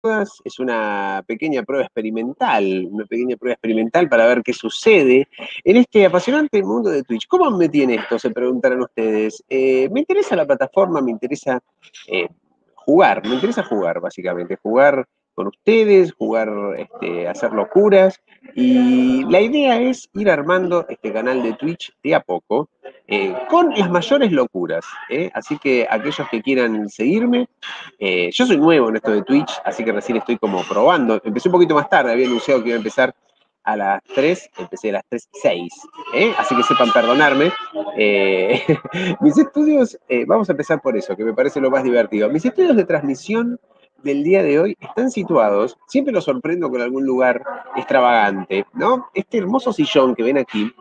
es una pequeña prueba experimental para ver qué sucede en este apasionante mundo de Twitch. ¿Cómo me tiene esto? Se preguntarán ustedes. Me interesa la plataforma, eh, me interesa jugar, básicamente, jugar con ustedes, jugar, hacer locuras. Y la idea es ir armando este canal de Twitch de a poco, con las mayores locuras. Así que aquellos que quieran seguirme, yo soy nuevo en esto de Twitch, así que recién estoy como probando. Empecé un poquito más tarde, había anunciado que iba a empezar a las 3, empecé a las 3:06, así que sepan perdonarme. Eh, mis estudios, vamos a empezar por eso, que me parece lo más divertido. Mis estudios de transmisión del día de hoy están situados, siempre los sorprendo con algún lugar extravagante, ¿no? Este hermoso sillón que ven aquí,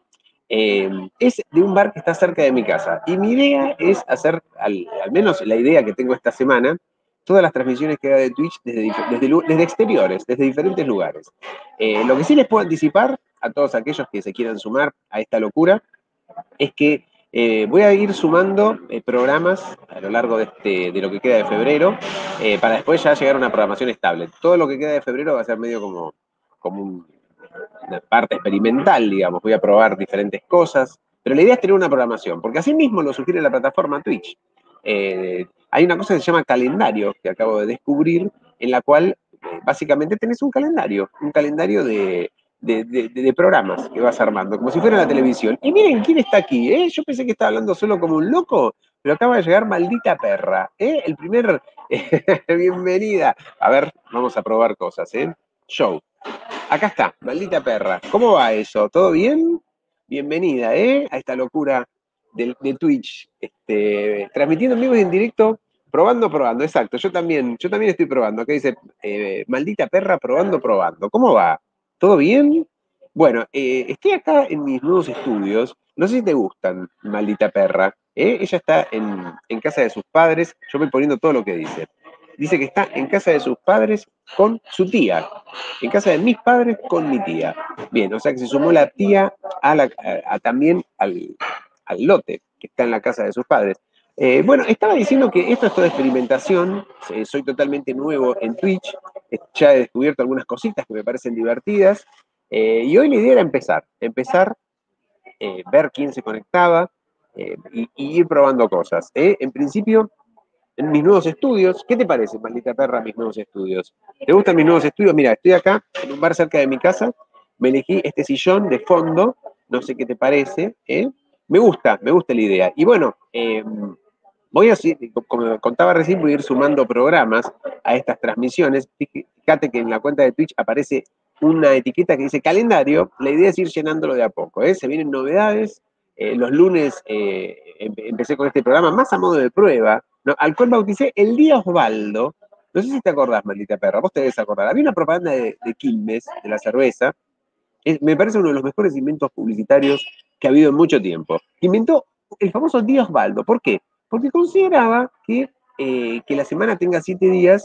es de un bar que está cerca de mi casa. Y mi idea es hacer, al menos la idea que tengo esta semana, todas las transmisiones que haga de Twitch desde exteriores, desde diferentes lugares. Lo que sí les puedo anticipar a todos aquellos que se quieran sumar a esta locura es que voy a ir sumando programas a lo largo de lo que queda de febrero, para después ya llegar a una programación estable. Todo lo que queda de febrero va a ser medio como una parte experimental, digamos. Voy a probar diferentes cosas, pero la idea es tener una programación, porque así mismo lo sugiere la plataforma Twitch. Hay una cosa que se llama calendario, que acabo de descubrir, en la cual básicamente tenés un calendario de programas que vas armando, como si fuera la televisión. Y miren quién está aquí, ¿eh? Yo pensé que estaba hablando solo como un loco, pero acaba de llegar Maldita Perra, ¿eh? El primer... Bienvenida. A ver, vamos a probar cosas, ¿eh? Show. Acá está, Maldita Perra. ¿Cómo va eso? ¿Todo bien? Bienvenida, ¿eh? A esta locura de Twitch. Transmitiendo en vivo y en directo, probando, exacto. Yo también estoy probando. Acá dice, Maldita Perra, probando. ¿Cómo va? ¿Todo bien? Bueno, estoy acá en mis nuevos estudios. No sé si te gustan, Maldita Perra. Ella está en casa de sus padres. Yo voy poniendo todo lo que dice. Dice que está en casa de sus padres con su tía. En casa de mis padres con mi tía. Bien, o sea que se sumó la tía también al lote que está en la casa de sus padres. Bueno, estaba diciendo que esto es toda experimentación, soy totalmente nuevo en Twitch, ya he descubierto algunas cositas que me parecen divertidas, y hoy la idea era empezar, ver quién se conectaba, y ir probando cosas. En principio, en mis nuevos estudios, ¿qué te parece, Maldita Perra, mis nuevos estudios? ¿Te gustan mis nuevos estudios? Mira, estoy acá en un bar cerca de mi casa, me elegí este sillón de fondo, no sé qué te parece, ¿eh? Me gusta la idea. Y bueno, voy a, como contaba recién, voy a ir sumando programas a estas transmisiones. Fíjate que en la cuenta de Twitch aparece una etiqueta que dice calendario. La idea es ir llenándolo de a poco, ¿eh? Se vienen novedades. Los lunes empecé con este programa más a modo de prueba, ¿no? Al cual bauticé El Día Osvaldo. No sé si te acordás, Maldita Perra, vos te debes acordar. Había una propaganda de Quilmes, de la cerveza. Me parece uno de los mejores inventos publicitarios que ha habido en mucho tiempo. Inventó el famoso Día Osvaldo. ¿Por qué? Porque consideraba que la semana tenga 7 días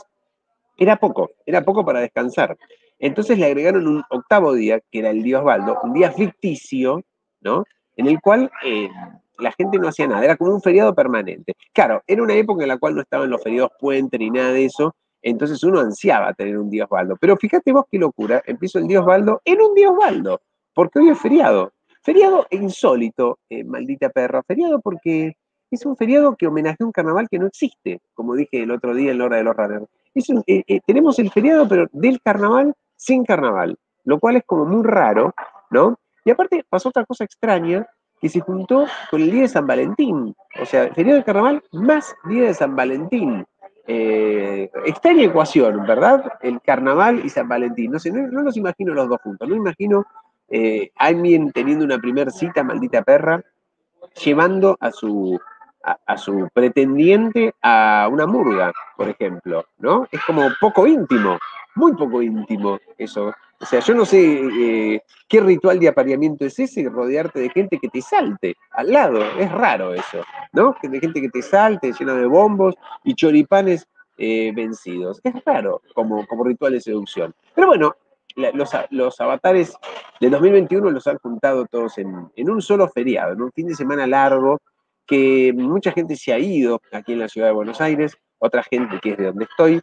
era poco para descansar. Entonces le agregaron un octavo día, que era el día Osvaldo, un día ficticio, ¿no? En el cual la gente no hacía nada, era como un feriado permanente. Claro, era una época en la cual no estaban los feriados puente ni nada de eso, entonces uno ansiaba tener un día Osvaldo. Pero fíjate vos qué locura, empiezo el día Osvaldo en un día Osvaldo, porque hoy es feriado. Feriado e insólito, Maldita Perra, feriado porque es un feriado que homenajea un carnaval que no existe, como dije el otro día en la hora de los runners. Tenemos el feriado, pero del carnaval sin carnaval, lo cual es como muy raro, ¿no? Y aparte pasó otra cosa extraña, que se juntó con el día de San Valentín, o sea, feriado de carnaval más día de San Valentín. Extraña ecuación, ¿verdad? El carnaval y San Valentín. No sé, no los imagino los dos juntos, no imagino a alguien teniendo una primer cita, Maldita Perra, llevando a su pretendiente a una murga, por ejemplo, ¿no? Es como poco íntimo, muy poco íntimo eso. O sea, yo no sé qué ritual de apareamiento es ese, rodearte de gente que te salte al lado, es raro eso, ¿no? De gente que te salte, lleno de bombos y choripanes vencidos. Es raro como ritual de seducción. Pero bueno, los avatares del 2021 los han juntado todos en un solo feriado, en un fin de semana largo, que mucha gente se ha ido aquí en la ciudad de Buenos Aires, otra gente que es de donde estoy,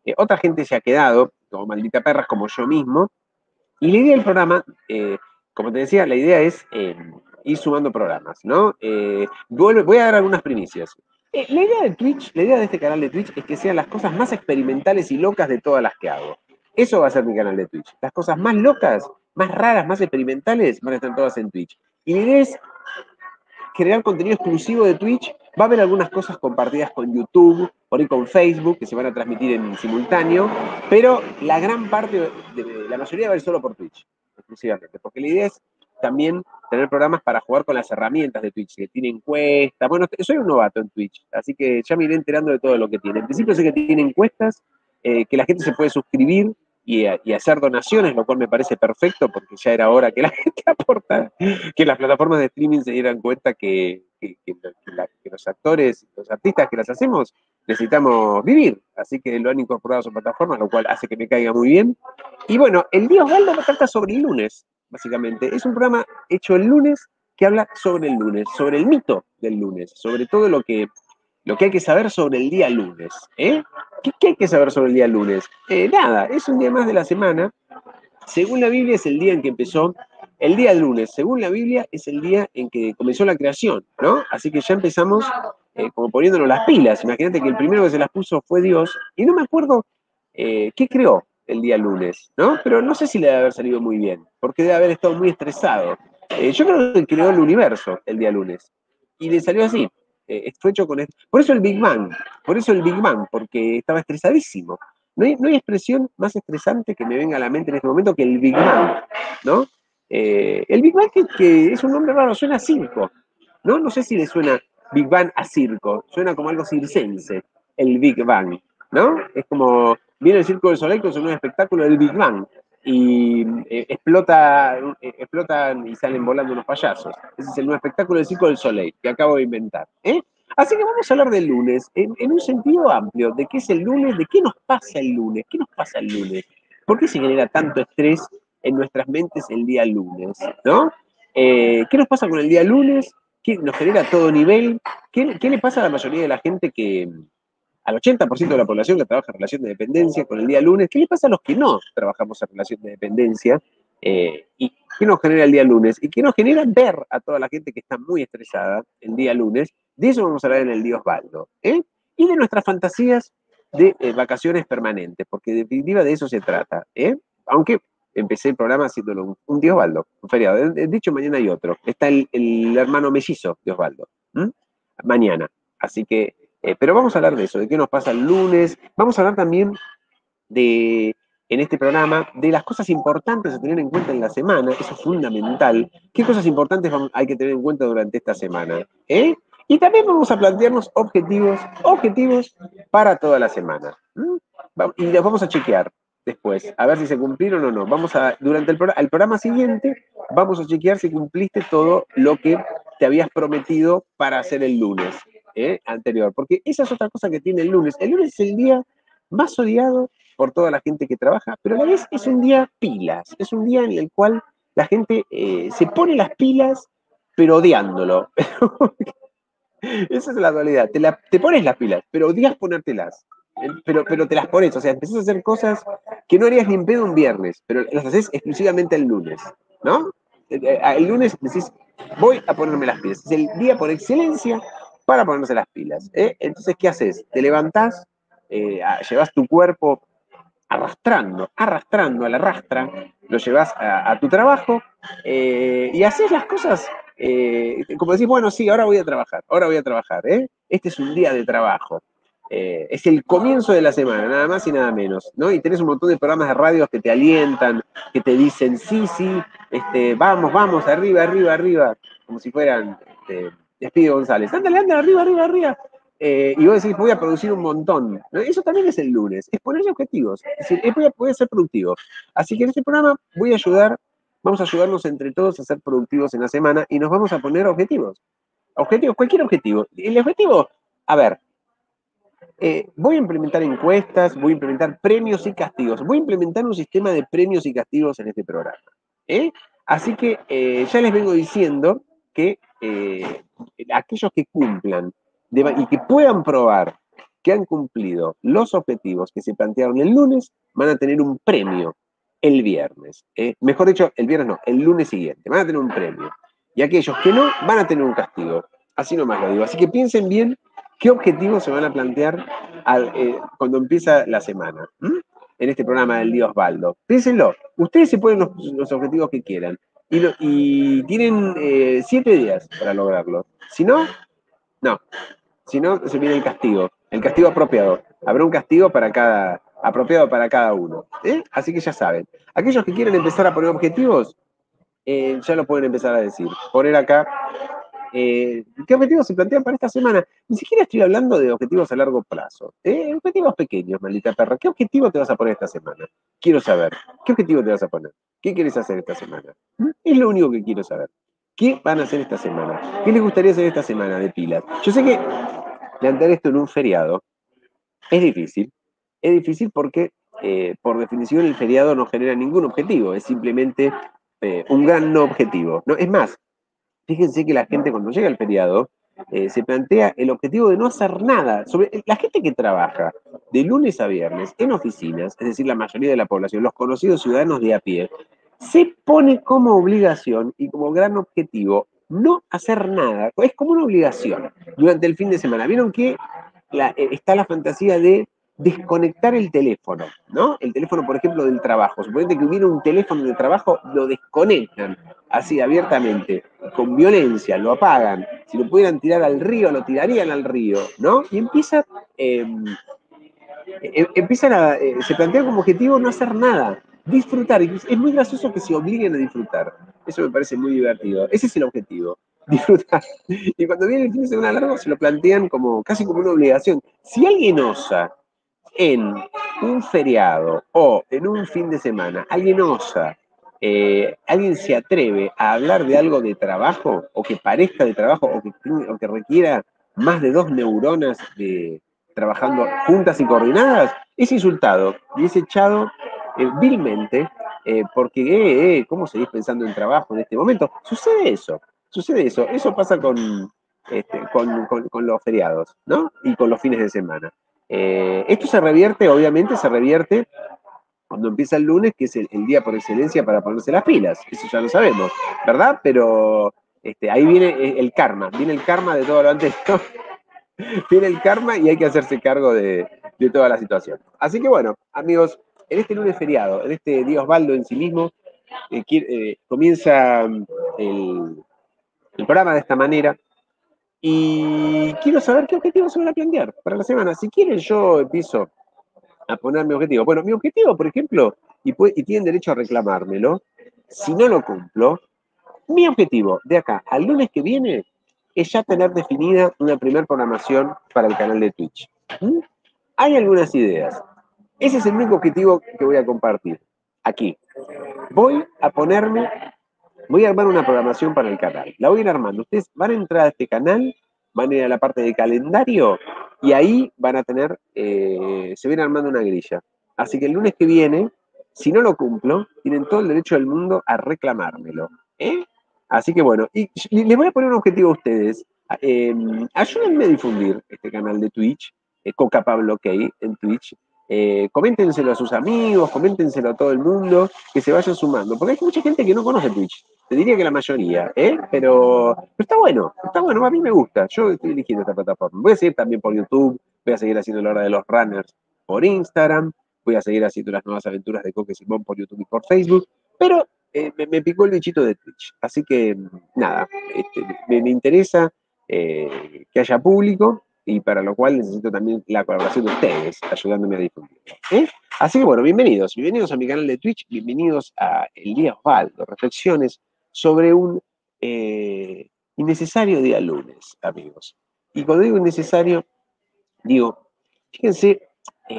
Otra gente se ha quedado, como maldita perras, como yo mismo. Y la idea del programa, como te decía, la idea es ir sumando programas, ¿no? Voy a dar algunas primicias. La idea de Twitch, la idea de este canal de Twitch es que sean las cosas más experimentales y locas de todas las que hago. Eso va a ser mi canal de Twitch. Las cosas más locas, más raras, más experimentales van a estar todas en Twitch. Y la idea es crear contenido exclusivo de Twitch. Va a haber algunas cosas compartidas con YouTube, por ahí con Facebook, que se van a transmitir en simultáneo, pero la gran parte, la mayoría va a ir solo por Twitch, exclusivamente, porque la idea es también tener programas para jugar con las herramientas de Twitch, que tiene encuestas. Bueno, soy un novato en Twitch, así que ya me iré enterando de todo lo que tiene. En principio sé que tiene encuestas, que la gente se puede suscribir y hacer donaciones, lo cual me parece perfecto, porque ya era hora que la gente aportara, que las plataformas de streaming se dieran cuenta que los actores, los artistas que las hacemos, necesitamos vivir. Así que lo han incorporado a su plataforma, lo cual hace que me caiga muy bien. Y bueno, el día Osvaldo me trata sobre el lunes, básicamente. Es un programa hecho el lunes que habla sobre el lunes, sobre el mito del lunes, sobre todo lo que hay que saber sobre el día lunes. ¿Qué hay que saber sobre el día lunes? Nada, es un día más de la semana. Según la Biblia es el día en que empezó, el día lunes, según la Biblia es el día en que comenzó la creación, ¿no? Así que ya empezamos como poniéndonos las pilas. Imagínate que el primero que se las puso fue Dios, y no me acuerdo qué creó el día lunes, ¿no? Pero no sé si le debe haber salido muy bien, porque debe haber estado muy estresado. Yo creo que creó el universo el día lunes, y le salió así. Fue hecho con por eso el Big Bang, porque estaba estresadísimo. No hay expresión más estresante que me venga a la mente en este momento que el Big Bang, ¿no? El Big Bang que es un nombre raro, suena a circo, ¿no? No sé si le suena Big Bang a circo, suena como algo circense, el Big Bang, ¿no? Es como, viene el Circo del Soleil, que es un espectáculo del Big Bang, y explotan y salen volando unos payasos. Ese es el nuevo espectáculo del Circo del Soleil, que acabo de inventar, ¿eh? Así que vamos a hablar del lunes en un sentido amplio, de qué es el lunes, de qué nos pasa el lunes, qué nos pasa el lunes, por qué se genera tanto estrés en nuestras mentes el día lunes, ¿no? ¿Qué nos pasa con el día lunes? ¿Qué nos genera a todo nivel? ¿Qué le pasa a la mayoría de la gente al 80% de la población que trabaja en relación de dependencia con el día lunes? ¿Qué le pasa a los que no trabajamos en relación de dependencia? ¿Y qué nos genera el día lunes? ¿Y qué nos genera ver a toda la gente que está muy estresada el día lunes? De eso vamos a hablar en el día Osvaldo. Y de nuestras fantasías de vacaciones permanentes, porque en definitiva de eso se trata. Aunque empecé el programa haciéndolo un día Osvaldo, un feriado. De hecho, mañana hay otro. Está el hermano mellizo de Osvaldo. Mañana. Así que, pero vamos a hablar de eso, de qué nos pasa el lunes. Vamos a hablar también en este programa, de las cosas importantes a tener en cuenta en la semana. Eso es fundamental. ¿Qué cosas importantes hay que tener en cuenta durante esta semana? Y también vamos a plantearnos objetivos para toda la semana. Y los vamos a chequear después, a ver si se cumplieron o no. Durante el programa siguiente, vamos a chequear si cumpliste todo lo que te habías prometido para hacer el lunes anterior. Porque esa es otra cosa que tiene el lunes. El lunes es el día más odiado por toda la gente que trabaja, pero a la vez es un día pilas. Es un día en el cual la gente se pone las pilas, pero odiándolo. Esa es la dualidad. Te pones las pilas, pero odias ponértelas. Pero te las pones, o sea, empezás a hacer cosas que no harías ni en pedo un viernes, pero las haces exclusivamente el lunes, ¿no? El lunes decís, voy a ponerme las pilas. Es el día por excelencia para ponerse las pilas. Entonces, ¿qué haces? Te levantás, llevas tu cuerpo arrastrando a la rastra, lo llevas a tu trabajo y haces las cosas como decís, bueno, sí, ahora voy a trabajar, Este es un día de trabajo. Es el comienzo de la semana, nada más y nada menos, ¿no? Y tenés un montón de programas de radio que te alientan, que te dicen, sí, vamos, arriba, como si fueran Despido González, ándale, arriba. Y vos decís, voy a producir un montón. ¿No? Eso también es el lunes, es ponerle objetivos, es decir, voy a ser productivo. Así que en este programa vamos a ayudarnos entre todos a ser productivos en la semana y nos vamos a poner objetivos. Cualquier objetivo. El objetivo, a ver, voy a implementar encuestas, voy a implementar premios y castigos. Voy a implementar un sistema de premios y castigos en este programa. Así que ya les vengo diciendo que aquellos que cumplan y que puedan probar que han cumplido los objetivos que se plantearon el lunes van a tener un premio el viernes. Mejor dicho, el viernes no, el lunes siguiente. Van a tener un premio. Y aquellos que no, van a tener un castigo. Así nomás lo digo. Así que piensen bien qué objetivos se van a plantear cuando empieza la semana. En este programa del Día Osvaldo. Piénsenlo. Ustedes se ponen los objetivos que quieran. Y tienen 7 días para lograrlo. Si no, no. Si no, se viene el castigo apropiado. Habrá un castigo apropiado para cada uno. Así que ya saben. Aquellos que quieren empezar a poner objetivos, ya lo pueden empezar a decir. Poner acá, ¿qué objetivos se plantean para esta semana? Ni siquiera estoy hablando de objetivos a largo plazo. Objetivos pequeños, maldita perra. ¿Qué objetivo te vas a poner esta semana? Quiero saber. ¿Qué objetivo te vas a poner? ¿Qué quieres hacer esta semana? Es lo único que quiero saber. ¿Qué van a hacer esta semana? ¿Qué les gustaría hacer esta semana de pilas? Yo sé que plantear esto en un feriado es difícil. Es difícil porque, por definición, el feriado no genera ningún objetivo. Es simplemente un gran no objetivo. No, es más, fíjense que la gente cuando llega el feriado se plantea el objetivo de no hacer nada. La gente que trabaja de lunes a viernes en oficinas, es decir, la mayoría de la población, los conocidos ciudadanos de a pie, se pone como obligación y como gran objetivo no hacer nada. Es como una obligación durante el fin de semana. ¿Vieron que está la fantasía de desconectar el teléfono, ¿no? El teléfono, por ejemplo, del trabajo. Suponete que hubiera un teléfono de trabajo, lo desconectan así abiertamente, con violencia, lo apagan. Si lo pudieran tirar al río, lo tirarían al río, ¿no? Y se plantea como objetivo no hacer nada, disfrutar. Es muy gracioso que se obliguen a disfrutar. Eso me parece muy divertido. Ese es el objetivo, disfrutar. Y cuando viene el fin de semana largo, se lo plantean como casi como una obligación. Si alguien osa en un feriado o en un fin de semana, alguien se atreve a hablar de algo de trabajo, o que parezca de trabajo, o que requiera más de 2 neuronas trabajando juntas y coordinadas, es insultado y es echado vilmente, porque, ¿cómo seguís pensando en trabajo en este momento? Sucede eso. Eso pasa con los feriados, ¿no? Y con los fines de semana. Esto obviamente se revierte cuando empieza el lunes, que es el día por excelencia para ponerse las pilas. Eso ya lo sabemos, ¿verdad? Pero ahí viene viene el karma de todo lo anterior. Viene el karma y hay que hacerse cargo de toda la situación. Así que bueno, amigos, en este lunes feriado, en este día Osvaldo en sí mismo, comienza el programa de esta manera. Y quiero saber qué objetivos se van a plantear para la semana. Si quieren, yo empiezo a poner mi objetivo. Bueno, mi objetivo, por ejemplo, y tienen derecho a reclamármelo, si no lo cumplo, mi objetivo de acá al lunes que viene es ya tener definida una primera programación para el canal de Twitch. Hay algunas ideas. Ese es el único objetivo que voy a compartir aquí. Voy a armar una programación para el canal. La voy a ir armando. Ustedes van a entrar a este canal, van a ir a la parte de calendario y ahí van a tener, se viene armando una grilla. Así que el lunes que viene, si no lo cumplo, tienen todo el derecho del mundo a reclamármelo. Así que bueno, y les voy a poner un objetivo a ustedes. Ayúdenme a difundir este canal de Twitch, Coca Pablo OK en Twitch. Coméntenselo a sus amigos, coméntenselo a todo el mundo, que se vayan sumando, porque hay mucha gente que no conoce Twitch, te diría que la mayoría, pero está bueno, a mí me gusta, yo estoy eligiendo esta plataforma. Voy a seguir también por YouTube, voy a seguir haciendo la hora de los runners por Instagram, voy a seguir haciendo las nuevas aventuras de Coque Simón por YouTube y por Facebook, pero me picó el bichito de Twitch, así que nada, me interesa que haya público, y para lo cual necesito también la colaboración de ustedes, ayudándome a difundir. Así que bueno, bienvenidos a mi canal de Twitch, bienvenidos a El Día Osvaldo, reflexiones sobre un innecesario día lunes, amigos. Y cuando digo innecesario, digo, fíjense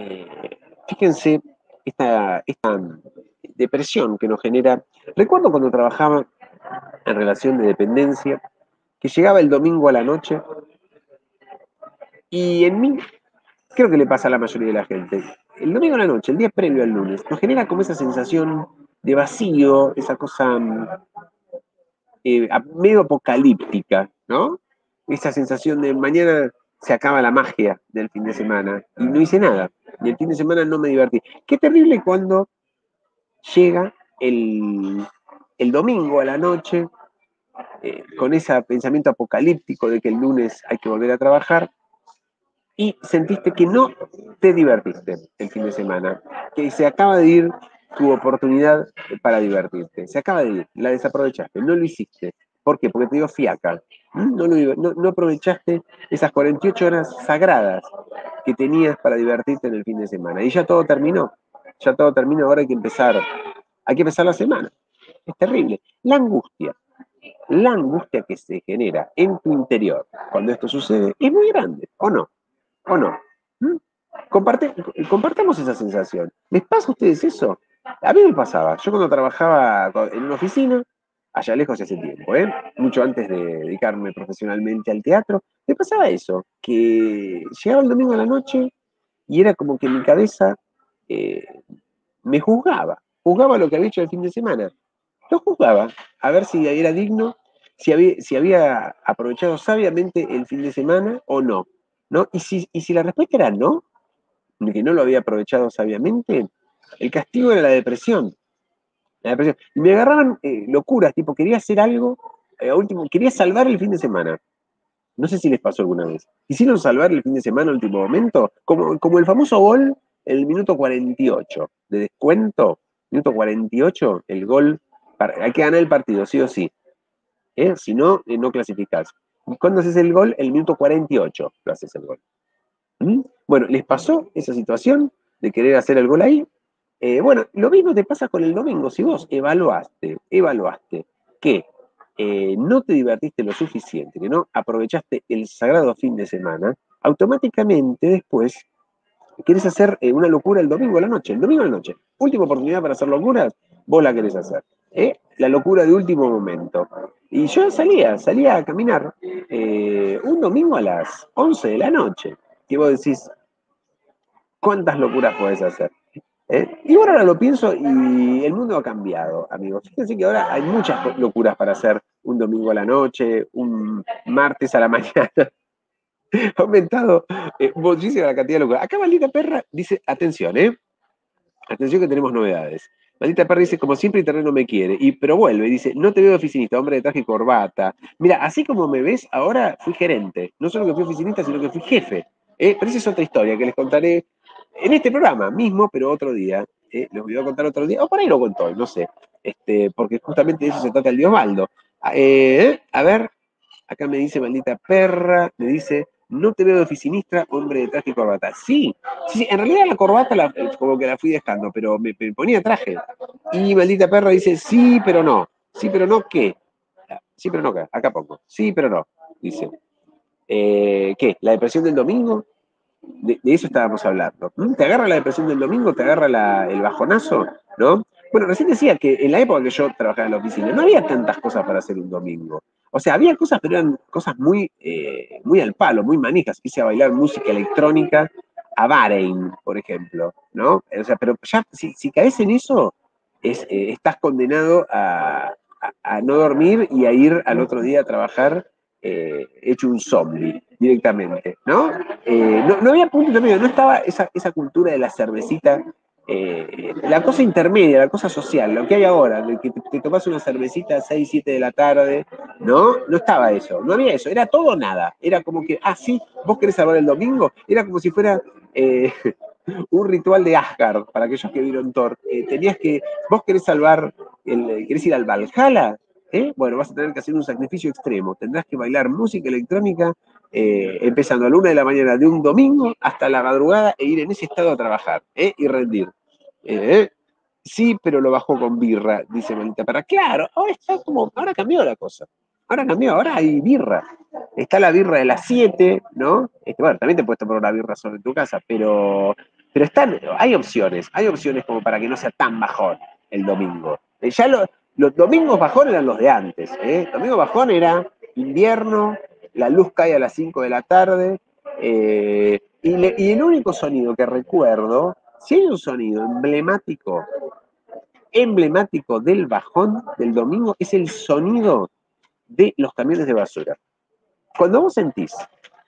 esta depresión que nos genera. Recuerdo cuando trabajaba en relación de dependencia, que llegaba el domingo a la noche, y en mí, creo que le pasa a la mayoría de la gente, el domingo a la noche, el día previo al lunes, nos genera como esa sensación de vacío, esa cosa medio apocalíptica, ¿no? Esa sensación de mañana se acaba la magia del fin de semana y no hice nada. Y el fin de semana no me divertí. Qué terrible cuando llega el domingo a la noche con ese pensamiento apocalíptico de que el lunes hay que volver a trabajar y sentiste que no te divertiste el fin de semana, que se acaba de ir tu oportunidad para divertirte, se acaba de ir, la desaprovechaste, no lo hiciste. ¿Por qué? Porque te dio fiaca. No aprovechaste esas 48 horas sagradas que tenías para divertirte en el fin de semana. Y ya todo terminó. Ya todo terminó, ahora hay que empezar la semana. Es terrible. La angustia que se genera en tu interior cuando esto sucede es muy grande, ¿o no? ¿O no? ¿Mm? Compartamos esa sensación. ¿Les pasa a ustedes eso? A mí me pasaba. Yo cuando trabajaba en una oficina, allá lejos hace tiempo, mucho antes de dedicarme profesionalmente al teatro, me pasaba eso, que llegaba el domingo a la noche y era como que mi cabeza eh, me juzgaba lo que había hecho el fin de semana. Lo juzgaba, a ver si era digno, si había aprovechado sabiamente el fin de semana o no. ¿No? Y si la respuesta era no, que no lo había aprovechado sabiamente, el castigo era la depresión. La depresión. Y me agarraban locuras, tipo, quería hacer algo, último, quería salvar el fin de semana. No sé si les pasó alguna vez. Quisieron salvar el fin de semana al último momento, como el famoso gol en el minuto 48 de descuento, minuto 48, el gol, hay que ganar el partido, sí o sí. Si no, no clasificás. ¿Y cuándo haces el gol? El minuto 48 lo haces el gol. ¿Mm? Bueno, ¿les pasó esa situación de querer hacer el gol ahí? Bueno, lo mismo te pasa con el domingo. Si vos evaluaste que no te divertiste lo suficiente, que no aprovechaste el sagrado fin de semana, automáticamente después querés hacer una locura el domingo a la noche. El domingo a la noche, última oportunidad para hacer locuras, vos la querés hacer. La locura de último momento. Y yo salía a caminar un domingo a las 11 de la noche. Y vos decís, ¿cuántas locuras podés hacer? Y bueno, ahora lo pienso y el mundo ha cambiado, amigos. Fíjense que ahora hay muchas locuras para hacer un domingo a la noche, un martes a la mañana. Ha aumentado muchísimo la cantidad de locuras. Acá Maldita Perra dice, atención, atención que tenemos novedades. Maldita Perra dice, como siempre Internet no me quiere, pero vuelve, dice, no te veo oficinista, hombre de traje y corbata. Mira, así como me ves, ahora fui gerente. No solo que fui oficinista, sino que fui jefe. Pero esa es otra historia que les contaré en este programa mismo, pero otro día. Les voy a contar otro día, o por ahí lo cuento hoy, no sé. Porque justamente de eso se trata el de Osvaldo. A ver, acá me dice Maldita Perra, me dice, no te veo de oficinista, hombre de traje y corbata. Sí, sí, en realidad la corbata como que la fui dejando, pero me ponía traje. Y Maldita Perra dice, sí, pero no. Sí, pero no, ¿qué? Sí, pero no, acá pongo. Sí, pero no, dice. ¿Qué? ¿La depresión del domingo? De eso estábamos hablando. ¿Te agarra la depresión del domingo? ¿Te agarra el bajonazo? ¿No? Bueno, recién decía que en la época que yo trabajaba en la oficina no había tantas cosas para hacer un domingo. O sea, había cosas, pero eran cosas muy al palo, muy manijas. Hice a bailar música electrónica a Bahrein, por ejemplo, ¿no? O sea, pero ya, si caes en eso, estás condenado a no dormir y a ir al otro día a trabajar hecho un zombie directamente, ¿no? No había punto medio, no estaba esa cultura de la cervecita, la cosa intermedia, la cosa social, lo que hay ahora, de que te tomas una cervecita a 6, 7 de la tarde, ¿no? No estaba eso, no había eso, era todo o nada, era como que, sí, vos querés salvar el domingo, era como si fuera un ritual de Asgard, para aquellos que vieron Thor, vos querés salvar, querés ir al Valhalla, bueno, vas a tener que hacer un sacrificio extremo. Tendrás que bailar música electrónica empezando a la 1 de la mañana de un domingo hasta la madrugada e ir en ese estado a trabajar y rendir. Sí, pero lo bajó con birra, dice Manita Perra. Claro, ahora cambió la cosa. Ahora cambió, ahora hay birra. Está la birra de las 7, ¿no? Bueno, también te puedes tomar una birra solo en tu casa, pero hay opciones como para que no sea tan bajón el domingo. Los domingos bajón eran los de antes, Domingo bajón era invierno, la luz cae a las 5 de la tarde, y el único sonido que recuerdo, si hay un sonido emblemático del bajón del domingo, es el sonido de los camiones de basura. Cuando vos sentís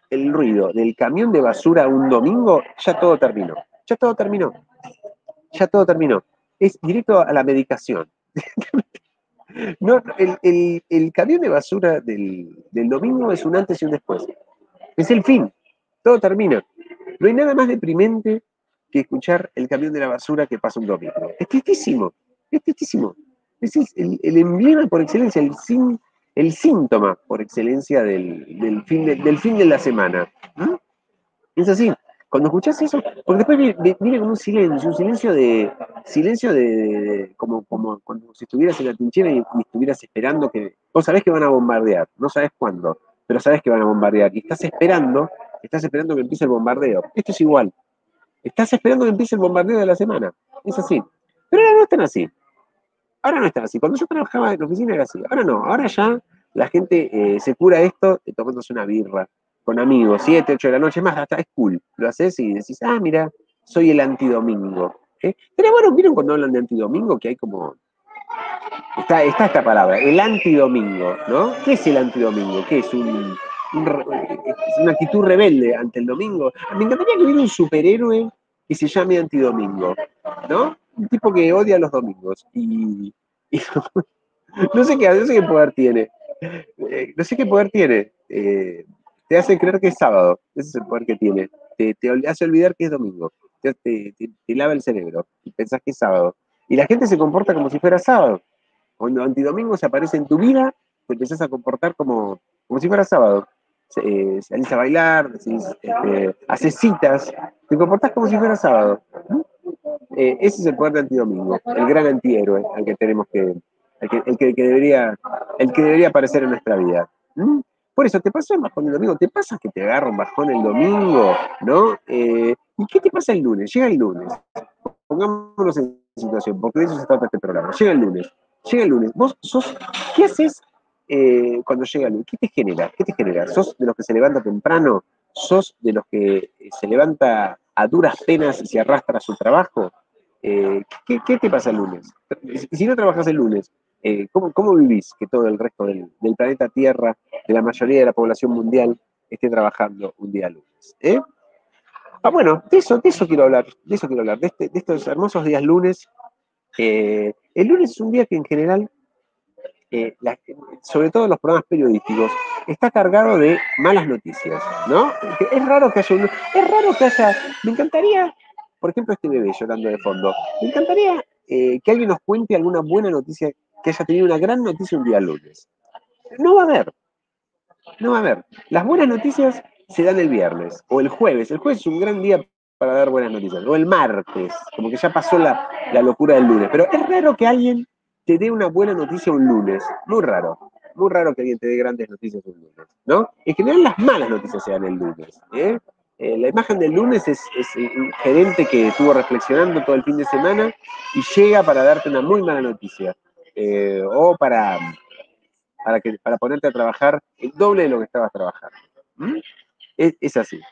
el ruido del camión de basura un domingo, ya todo terminó. Ya todo terminó. Ya todo terminó. Es directo a la medicación. No, el camión de basura del domingo es un antes y un después. Es el fin. Todo termina. No hay nada más deprimente que escuchar el camión de la basura que pasa un domingo. Es tristísimo. Es tristísimo. Ese es el emblema por excelencia, el síntoma por excelencia del fin de la semana. ¿Mm? Es así. Cuando escuchás eso, porque después viene como un silencio como cuando si estuvieras en la trinchera y estuvieras esperando que, vos sabés que van a bombardear, no sabés cuándo, pero sabés que van a bombardear, y estás esperando que empiece el bombardeo. Esto es igual. Estás esperando que empiece el bombardeo de la semana. Es así. Pero ahora no están así. Ahora no están así. Cuando yo trabajaba en la oficina era así. Ahora no. Ahora ya la gente se cura esto tomándose una birra con amigos, 7, 8 de la noche, más, hasta es cool. Lo haces y decís, ah, mira, soy el antidomingo. Pero bueno, ¿vieron cuando hablan de antidomingo? Que hay como. Está esta palabra, el antidomingo, ¿no? ¿Qué es el antidomingo? ¿Qué es es una actitud rebelde ante el domingo? Me encantaría que hubiera un superhéroe que se llame Antidomingo, ¿no? Un tipo que odia los domingos. Y no sé qué poder tiene. No sé qué poder tiene. Te hace creer que es sábado. Ese es el poder que tiene. Te hace olvidar que es domingo. Te lava el cerebro. Y pensás que es sábado. Y la gente se comporta como si fuera sábado. Cuando Antidomingo se aparece en tu vida, te empezás a comportar como si fuera sábado. Salís a bailar, haces citas, te comportás como si fuera sábado. Ese es el poder de Antidomingo, el gran antihéroe al que tenemos el que debería aparecer en nuestra vida. ¿Mm? Por eso, ¿te pasa el bajón el domingo? ¿Te pasa que te agarra un bajón el domingo? ¿No? ¿Y qué te pasa el lunes? Llega el lunes. Pongámonos en situación, porque de eso se trata este programa. Llega el lunes. Llega el lunes. ¿Qué haces cuando llega el lunes? ¿Qué te genera? ¿Qué te genera? ¿Sos de los que se levanta temprano? ¿Sos de los que se levanta a duras penas y se arrastra a su trabajo? ¿Qué te pasa el lunes? Si no trabajas el lunes, ¿cómo vivís que todo el resto del planeta Tierra, de la mayoría de la población mundial, esté trabajando un día lunes? Bueno, de eso quiero hablar, de estos hermosos días lunes. El lunes es un día que en general, sobre todo en los programas periodísticos, está cargado de malas noticias, ¿no? Es raro que haya, me encantaría, por ejemplo, este bebé llorando de fondo, me encantaría que alguien nos cuente alguna buena noticia, que haya tenido una gran noticia un día lunes. No va a haber, no va a haber. Las buenas noticias se dan el viernes o el jueves. El jueves es un gran día para dar buenas noticias. O el martes, como que ya pasó la locura del lunes. Pero es raro que alguien te dé una buena noticia un lunes. Muy raro. Muy raro que alguien te dé grandes noticias un lunes, ¿no? En general las malas noticias se dan el lunes. La imagen del lunes es un gerente que estuvo reflexionando todo el fin de semana y llega para darte una muy mala noticia. O para ponerte a trabajar el doble de lo que estabas trabajando. ¿Mm? Es así.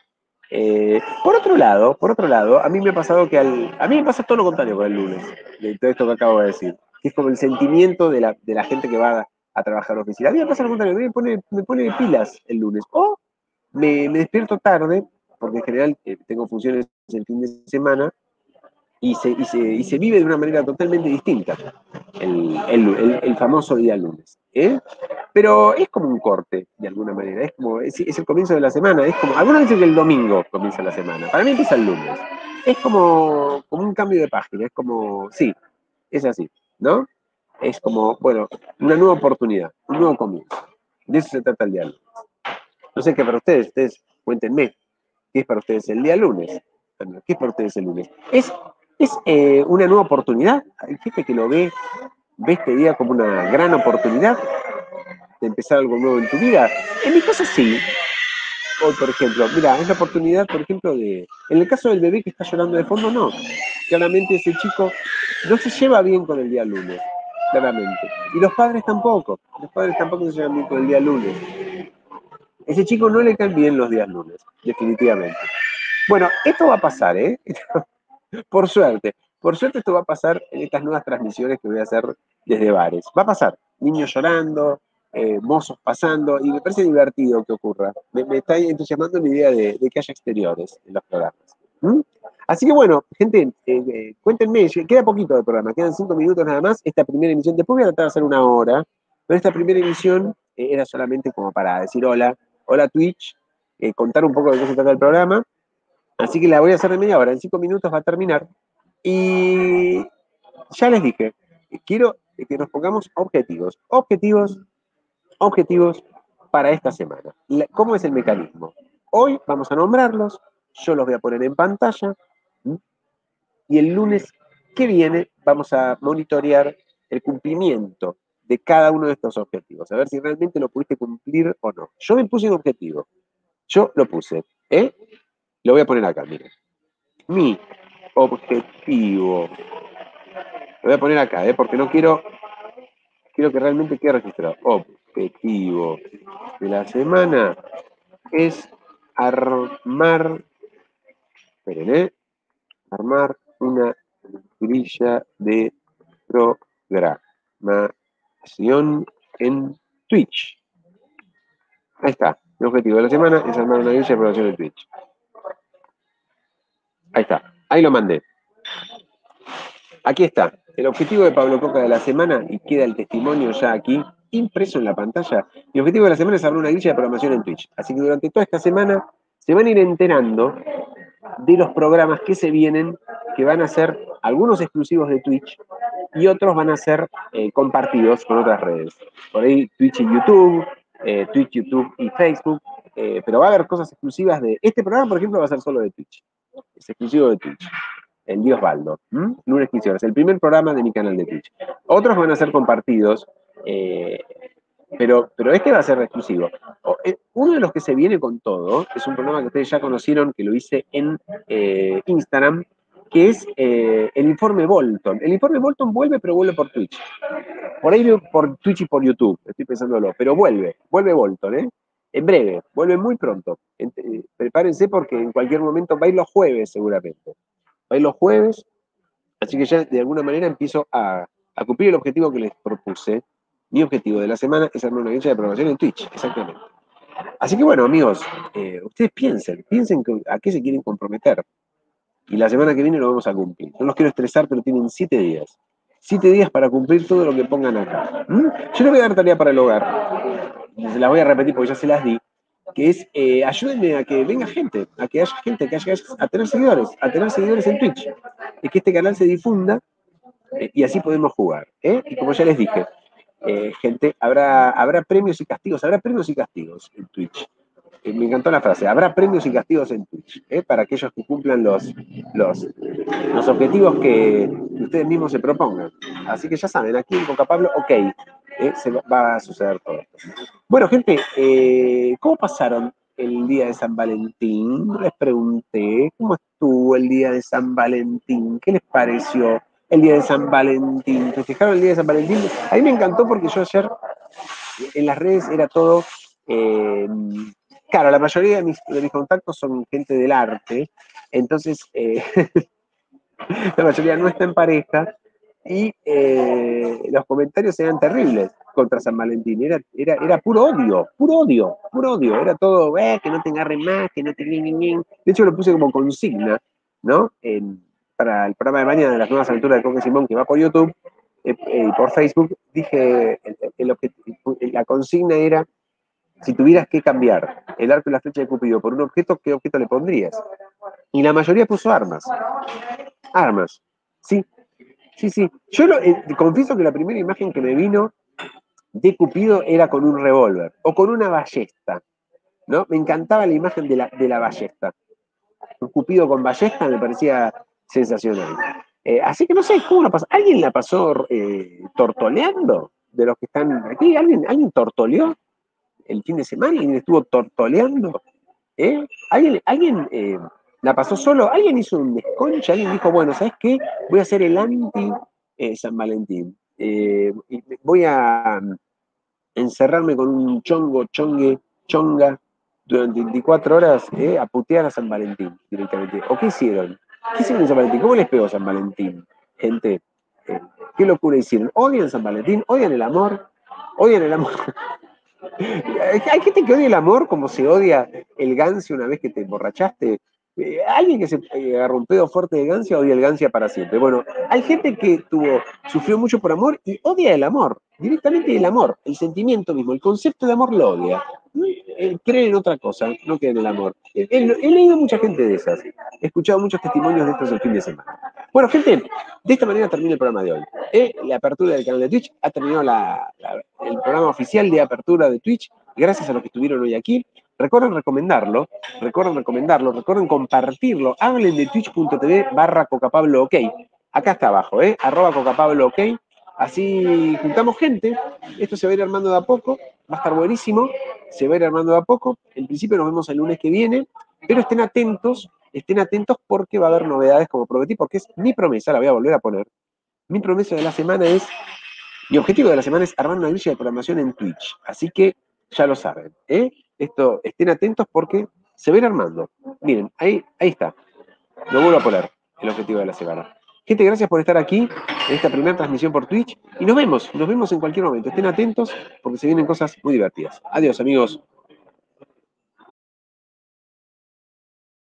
Por otro lado, a mí me ha pasado a mí me pasa todo lo contrario con el lunes, de todo esto que acabo de decir, que es como el sentimiento de la gente que va a trabajar a la oficina. A mí me pasa lo contrario, me pone pilas el lunes. O me despierto tarde, porque en general tengo funciones el fin de semana, y se vive de una manera totalmente distinta el famoso día lunes. Pero es como un corte, de alguna manera. Es el comienzo de la semana. Es como, algunos dicen que el domingo comienza la semana. Para mí empieza el lunes. Es como un cambio de página. Es como, sí, es así, ¿no? Es como, bueno, una nueva oportunidad, un nuevo comienzo. De eso se trata el día lunes. No sé qué para ustedes cuéntenme. ¿Qué es para ustedes el día lunes? ¿Qué es para ustedes el lunes? Es una nueva oportunidad. Hay gente que ve este día como una gran oportunidad de empezar algo nuevo en tu vida. En mi caso sí. Hoy, por ejemplo, mira, es la oportunidad, por ejemplo, en el caso del bebé que está llorando de fondo, no. Claramente ese chico no se lleva bien con el día lunes, claramente. Y los padres tampoco. Los padres tampoco se llevan bien con el día lunes. Ese chico no le caen bien los días lunes, definitivamente. Bueno, esto va a pasar, ¿eh? Por suerte. Por suerte esto va a pasar en estas nuevas transmisiones que voy a hacer desde bares. Va a pasar. Niños llorando, mozos pasando, y me parece divertido que ocurra. Me está entusiasmando la idea de que haya exteriores en los programas. ¿Mm? Así que bueno, gente, cuéntenme, queda poquito de programa, quedan 5 minutos nada más, esta primera emisión, después voy a tratar de hacer una hora, pero esta primera emisión era solamente como para decir hola, hola Twitch, contar un poco de qué se trata el programa, así que la voy a hacer de media hora, en 5 minutos va a terminar, y ya les dije, quiero que nos pongamos objetivos, objetivos para esta semana. ¿Cómo es el mecanismo? Hoy vamos a nombrarlos, yo los voy a poner en pantalla, y el lunes que viene vamos a monitorear el cumplimiento de cada uno de estos objetivos, a ver si realmente lo pudiste cumplir o no. Yo me puse un objetivo, yo lo puse, lo voy a poner acá, miren. Mi objetivo, lo voy a poner acá, porque no quiero que realmente quede registrado. Objetivo de la semana es armar, esperen, armar una grilla de programación en Twitch. Ahí está. Mi objetivo de la semana es armar una grilla de programación en Twitch. Ahí está. Ahí lo mandé. Aquí está. El objetivo de Pablo Coca de la semana, y queda el testimonio ya aquí, impreso en la pantalla. Mi objetivo de la semana es armar una grilla de programación en Twitch. Así que durante toda esta semana se van a ir enterando de los programas que se vienen, que van a ser algunos exclusivos de Twitch y otros van a ser compartidos con otras redes. Por ahí Twitch y YouTube, Twitch, YouTube y Facebook, pero va a haber cosas exclusivas de... Este programa, por ejemplo, va a ser solo de Twitch. Es exclusivo de Twitch. El Dios Baldo. Lunes 15 horas. El primer programa de mi canal de Twitch. Otros van a ser compartidos, pero este va a ser exclusivo. Uno de los que se viene con todo es un programa que ustedes ya conocieron, que lo hice en Instagram, que es el informe Bolton. El informe Bolton vuelve, pero vuelve por Twitch. Por ahí por Twitch y por YouTube, estoy pensándolo, pero vuelve Bolton, ¿eh? En breve, vuelve muy pronto. Prepárense porque en cualquier momento va a ir los jueves seguramente. Va a ir los jueves, así que ya de alguna manera empiezo a cumplir el objetivo que les propuse. Mi objetivo de la semana es armar una grilla de programación en Twitch, exactamente. Así que bueno, amigos, ustedes piensen a qué se quieren comprometer. Y la semana que viene lo vamos a cumplir. No los quiero estresar, pero tienen 7 días. 7 días para cumplir todo lo que pongan acá. Yo les voy a dar tarea para el hogar. Se las voy a repetir porque ya se las di. Que es, ayúdenme a que venga gente, a que haya gente, que haya a tener seguidores en Twitch. Y que este canal se difunda y así podemos jugar. Y como ya les dije, gente, habrá premios y castigos en Twitch. Me encantó la frase, habrá premios y castigos en Twitch, para aquellos que cumplan los objetivos que ustedes mismos se propongan. Así que ya saben, aquí en Coca Pablo, ok, se va a suceder todo esto. Bueno, gente, ¿cómo pasaron el día de San Valentín? Les pregunté, ¿cómo estuvo el día de San Valentín? ¿Qué les pareció el día de San Valentín? ¿Festejaron el día de San Valentín? A mí me encantó porque yo ayer en las redes era todo... claro, la mayoría de mis contactos son gente del arte, entonces la mayoría no está en pareja y los comentarios eran terribles contra San Valentín. Era puro odio. Era todo, que no te agarren más, que no te... De hecho, lo puse como consigna, ¿no? Para el programa de mañana de las nuevas aventuras de Coque Simón, que va por YouTube y por Facebook, dije, la consigna era: si tuvieras que cambiar el arco y la flecha de Cupido por un objeto, ¿qué objeto le pondrías? Y la mayoría puso armas. Armas. Sí. Yo confieso que la primera imagen que me vino de Cupido era con un revólver o con una ballesta, ¿no? Me encantaba la imagen de la ballesta. Un Cupido con ballesta me parecía sensacional. Así que no sé, ¿cómo la pasó? ¿Alguien la pasó tortoleando? De los que están aquí, ¿alguien tortoleó el fin de semana? ¿Alguien estuvo tortoleando? ¿Alguien la pasó solo? ¿Alguien hizo un desconcha? ¿Alguien dijo, bueno, ¿sabes qué? Voy a hacer el anti San Valentín. Voy a encerrarme con un chonga, durante 24 horas a putear a San Valentín directamente. ¿O qué hicieron? ¿Qué hicieron en San Valentín? ¿Cómo les pegó San Valentín? Gente, ¿qué locura hicieron? ¿Odian San Valentín? ¿Odian el amor? ¿Odian el amor? Hay gente que odia el amor como se odia el Gancia una vez que te emborrachaste. Alguien que se agarró un pedo fuerte de Gancia odia el Gancia para siempre. Bueno, hay gente que sufrió mucho por amor y odia el amor, directamente el amor, el sentimiento mismo, el concepto de amor lo odia. Él cree en otra cosa, no cree en el amor. He leído mucha gente de esas, he escuchado muchos testimonios de estos el fin de semana. Bueno, gente, de esta manera termina el programa de hoy. La apertura del canal de Twitch ha terminado el programa oficial de apertura de Twitch. Gracias a los que estuvieron hoy aquí. Recuerden recomendarlo, recuerden compartirlo. Hablen de twitch.tv/CocaPabloOK. Acá está abajo, @CocaPabloOK. Así juntamos gente. Esto se va a ir armando de a poco. Va a estar buenísimo. Se va a ir armando de a poco. En principio nos vemos el lunes que viene. Pero estén atentos porque va a haber novedades como prometí, porque es mi promesa, la voy a volver a poner. Mi promesa de la semana es, mi objetivo de la semana es armar una grilla de programación en Twitch. Así que ya lo saben, Esto, estén atentos porque se va a ir armando. Miren, ahí está. Lo vuelvo a poner, el objetivo de la semana. Gente, gracias por estar aquí en esta primera transmisión por Twitch. Y nos vemos en cualquier momento. Estén atentos porque se vienen cosas muy divertidas. Adiós, amigos.